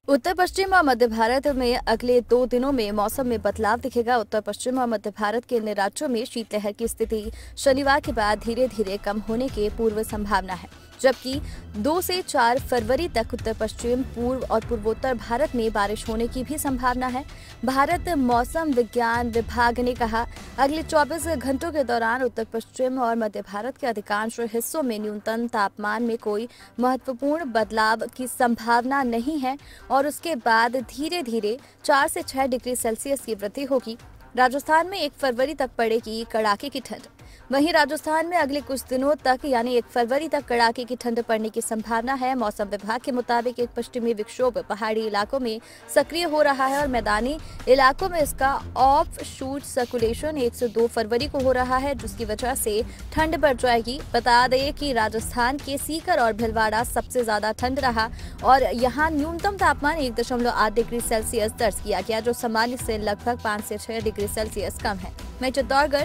उत्तर पश्चिम और मध्य भारत में अगले 2 दिनों में मौसम में बदलाव दिखेगा। उत्तर पश्चिम और मध्य भारत के अन्य राज्यों में शीतलहर की स्थिति शनिवार के बाद धीरे धीरे कम होने की पूर्व संभावना है, जबकि 2 से 4 फरवरी तक उत्तर पश्चिम, पूर्व और पूर्वोत्तर भारत में बारिश होने की भी संभावना है। भारत मौसम विज्ञान विभाग ने कहा, अगले 24 घंटों के दौरान उत्तर पश्चिम और मध्य भारत के अधिकांश हिस्सों में न्यूनतम तापमान में कोई महत्वपूर्ण बदलाव की संभावना नहीं है और उसके बाद धीरे धीरे 4 से 6 डिग्री सेल्सियस की वृद्धि होगी। राजस्थान में 1 फरवरी तक पड़ेगी कड़ाके की ठंड। वहीं राजस्थान में अगले कुछ दिनों तक यानी 1 फरवरी तक कड़ाके की ठंड पड़ने की संभावना है। मौसम विभाग के मुताबिक एक पश्चिमी विक्षोभ पहाड़ी इलाकों में सक्रिय हो रहा है और मैदानी इलाकों में इसका ऑफ शूट सर्कुलेशन 1 से 2 फरवरी को हो रहा है, जिसकी वजह से ठंड बढ़ जाएगी। बता दें कि राजस्थान के सीकर और भीलवाड़ा सबसे ज्यादा ठंड रहा और यहाँ न्यूनतम तापमान 1.8 डिग्री सेल्सियस दर्ज किया गया, जो सामान्य से लगभग 5 से 6 डिग्री सेल्सियस कम है। वहीं चित्तौड़गढ़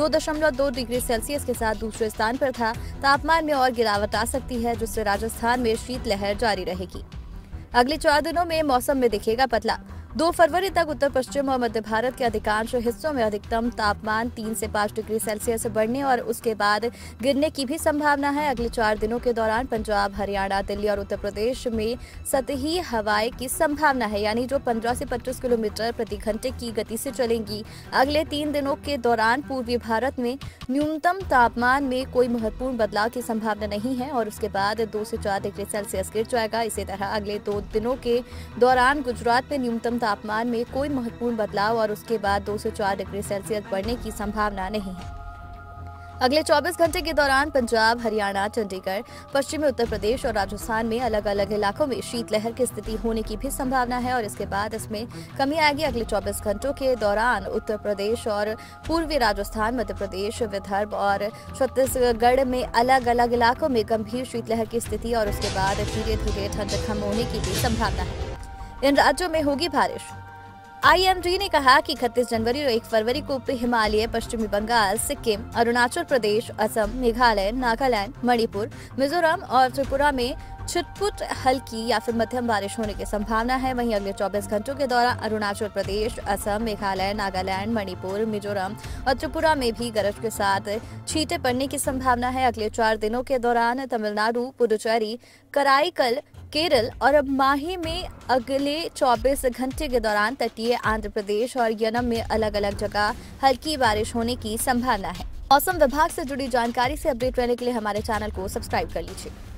2.2 डिग्री सेल्सियस के साथ दूसरे स्थान पर था। तापमान में और गिरावट आ सकती है, जिससे राजस्थान में शीतलहर जारी रहेगी। अगले 4 दिनों में मौसम में दिखेगा बदलाव। 2 फरवरी तक उत्तर पश्चिम और मध्य भारत के अधिकांश हिस्सों में अधिकतम तापमान 3 से 5 डिग्री सेल्सियस बढ़ने और उसके बाद गिरने की भी संभावना है। अगले 4 दिनों के दौरान पंजाब, हरियाणा, दिल्ली और उत्तर प्रदेश में सतही हवाएं की संभावना है, यानी जो 15 से 25 किलोमीटर प्रति घंटे की गति से चलेंगी। अगले 3 दिनों के दौरान पूर्वी भारत में न्यूनतम तापमान में कोई महत्वपूर्ण बदलाव की संभावना नहीं है और उसके बाद 2 से 4 डिग्री सेल्सियस गिर जाएगा। इसी तरह अगले 2 दिनों के दौरान गुजरात में न्यूनतम तापमान में कोई महत्वपूर्ण बदलाव और उसके बाद 2 से 4 डिग्री सेल्सियस बढ़ने की संभावना नहीं है। अगले 24 घंटे के दौरान पंजाब, हरियाणा, चंडीगढ़, पश्चिमी उत्तर प्रदेश और राजस्थान में अलग अलग इलाकों में शीतलहर की स्थिति होने की भी संभावना है और इसके बाद इसमें कमी आएगी। अगले 24 घंटों के दौरान उत्तर प्रदेश और पूर्वी राजस्थान, मध्य प्रदेश, विदर्भ और छत्तीसगढ़ में अलग अलग इलाकों में गंभीर शीतलहर की स्थिति और उसके बाद धीरे धीरे ठंड कम होने की भी संभावना है। इन राज्यों में होगी बारिश। IMD ने कहा कि 31 जनवरी और 1 फरवरी को उत्तरी हिमालय, पश्चिमी बंगाल, सिक्किम, अरुणाचल प्रदेश, असम, मेघालय, नागालैंड, मणिपुर, मिजोरम और त्रिपुरा में छुटपुट हल्की या फिर मध्यम बारिश होने की संभावना है। वहीं अगले 24 घंटों के दौरान अरुणाचल प्रदेश, असम, मेघालय, नागालैंड, मणिपुर, मिजोरम और त्रिपुरा में भी गरज के साथ छींटे पड़ने की संभावना है। अगले 4 दिनों के दौरान तमिलनाडु, पुडुचेरी, कराईकल, केरल और माही में अगले 24 घंटे के दौरान तटीय आंध्र प्रदेश और यनम में अलग अलग जगह हल्की बारिश होने की संभावना है। मौसम विभाग से जुड़ी जानकारी से अपडेट रहने के लिए हमारे चैनल को सब्सक्राइब कर लीजिए।